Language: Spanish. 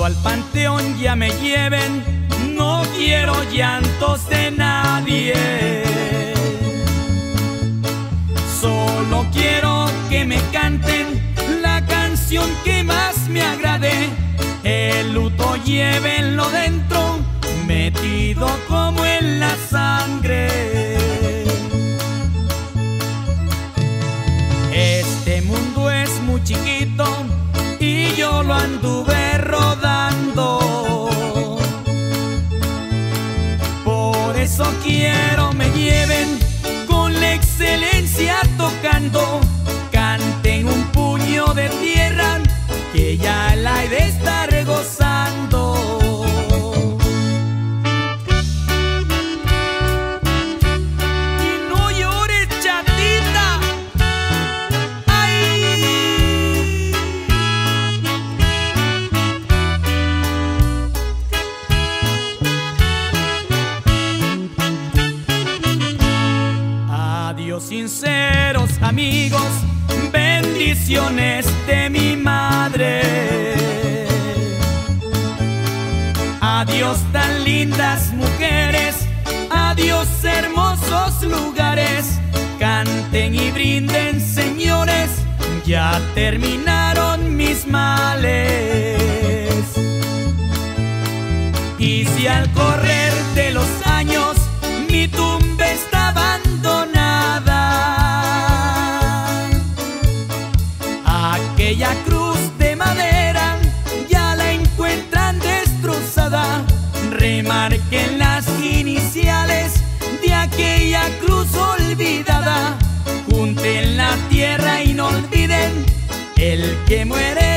al panteón ya me lleven, no quiero llantos de nadie. Solo quiero que me canten la canción que más me agrade. El luto llévenlo dentro, metido como en la sangre. Este mundo es muy chiquito y yo lo anduve rodando. Por eso quiero me lleven con la excelencia tocando. Canten un puño de tierra que ya la he de estar gozando. Adiós sinceros amigos, bendiciones de mi madre. Adiós tan lindas mujeres, adiós hermosos lugares. Canten y brinden señores, ya terminaron mis males. Y si al correr de los años mi tumba está abandonada, aquella cruz de madera ya la encuentran destrozada. Remarquen las iniciales de aquella cruz olvidada. Junten la tierra y no olviden, el que muere